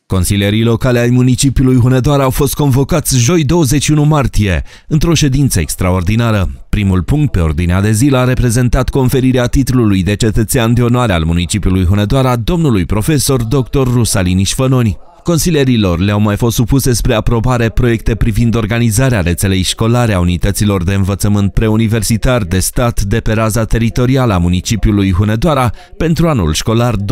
Consilierii locale ai municipiului Hunedoara au fost convocați joi 21 martie, într-o ședință extraordinară. Primul punct pe ordinea de zi l-a reprezentat conferirea titlului de cetățean de onoare al municipiului Hunedoara domnului profesor dr. Rusalini Șfănoni. Consilierilor le-au mai fost supuse spre aprobare proiecte privind organizarea rețelei școlare a unităților de învățământ preuniversitar de stat de pe raza teritorială a municipiului Hunedoara pentru anul școlar 2019-2020,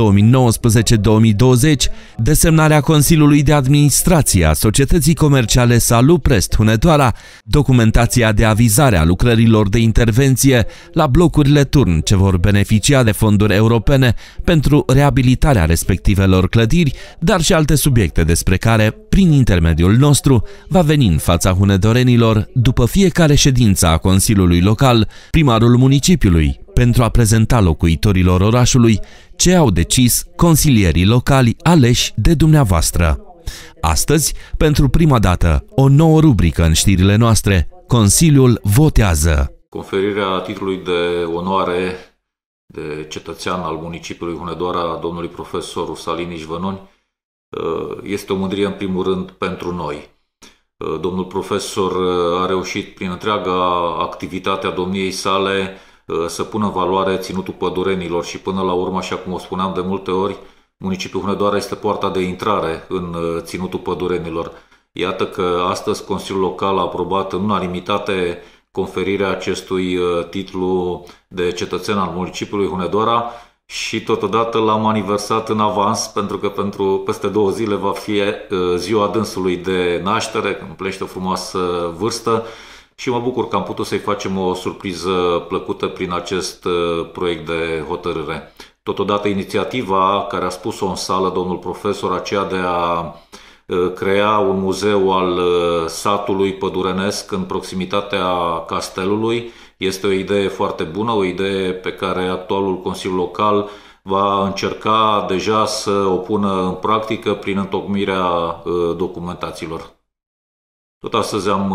desemnarea Consiliului de Administrație a Societății Comerciale Saluprest Hunedoara, documentația de avizare a lucrărilor de intervenție la blocurile turn ce vor beneficia de fonduri europene pentru reabilitarea respectivelor clădiri, dar și alte subiecte despre care, prin intermediul nostru, va veni în fața hunedorenilor după fiecare ședință a Consiliului Local, primarul municipiului, pentru a prezenta locuitorilor orașului ce au decis consilierii locali aleși de dumneavoastră. Astăzi, pentru prima dată, o nouă rubrică în știrile noastre, Consiliul votează. Conferirea titlului de onoare de cetățean al municipiului Hunedoara, domnului profesor Rusalini Șfănoni, este o mândrie în primul rând pentru noi. Domnul profesor a reușit prin întreaga activitate a domniei sale să pună în valoare ținutul pădurenilor și până la urmă, așa cum o spuneam de multe ori, municipiul Hunedoara este poarta de intrare în ținutul pădurenilor. Iată că astăzi Consiliul Local a aprobat în unanimitate conferirea acestui titlu de cetățean al municipiului Hunedoara și totodată l-am aniversat în avans pentru că pentru peste 2 zile va fi ziua dânsului de naștere, când împlinește o frumoasă vârstă și mă bucur că am putut să-i facem o surpriză plăcută prin acest proiect de hotărâre. Totodată inițiativa care a spus-o în sală domnul profesor, aceea de a crea un muzeu al satului pădurenesc în proximitatea castelului, este o idee foarte bună, o idee pe care actualul Consiliu Local va încerca deja să o pună în practică prin întocmirea documentațiilor. Tot astăzi am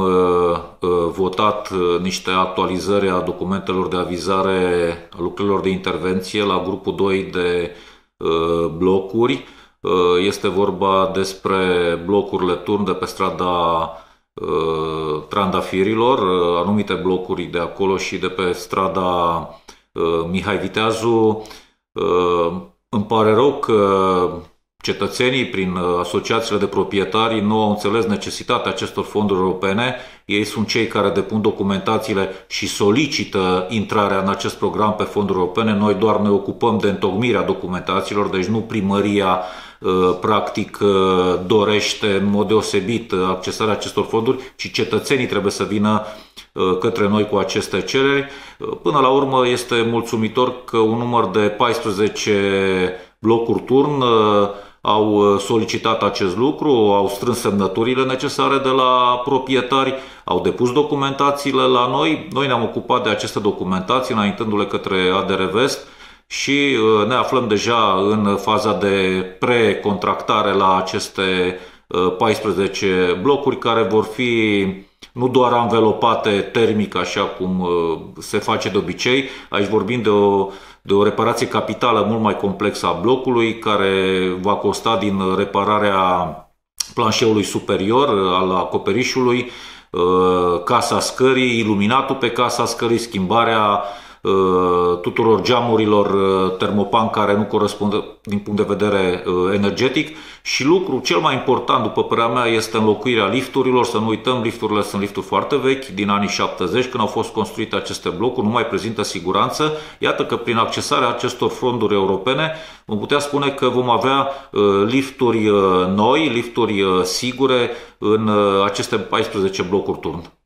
votat niște actualizări a documentelor de avizare a lucrărilor de intervenție la grupul 2 de blocuri. Este vorba despre blocurile turn de pe strada Trandafirilor, anumite blocuri de acolo și de pe strada Mihai Viteazu. Îmi pare rău că cetățenii, prin asociațiile de proprietari, nu au înțeles necesitatea acestor fonduri europene. Ei sunt cei care depun documentațiile și solicită intrarea în acest program pe fonduri europene. Noi doar ne ocupăm de întocmirea documentațiilor, deci nu primăria practic dorește în mod deosebit accesarea acestor fonduri, ci cetățenii trebuie să vină către noi cu aceste cereri. Până la urmă este mulțumitor că un număr de 14 blocuri turn au solicitat acest lucru, au strâns semnăturile necesare de la proprietari, au depus documentațiile la noi. Noi ne-am ocupat de aceste documentații, înaintându-le către ADR Vest și ne aflăm deja în faza de precontractare la aceste 14 blocuri care vor fi nu doar anvelopate termic, așa cum se face de obicei. Aici vorbim de o reparație capitală mult mai complexă a blocului, care va costa din repararea planșeului superior al acoperișului, casa scării, iluminatul pe casa scării, schimbarea tuturor geamurilor termopan care nu corespund din punct de vedere energetic și lucru cel mai important, după părerea mea, este înlocuirea lifturilor. Să nu uităm, lifturile sunt lifturi foarte vechi, din anii 70, când au fost construite aceste blocuri, nu mai prezintă siguranță. Iată că prin accesarea acestor fonduri europene vom putea spune că vom avea lifturi noi, lifturi sigure în aceste 14 blocuri turn.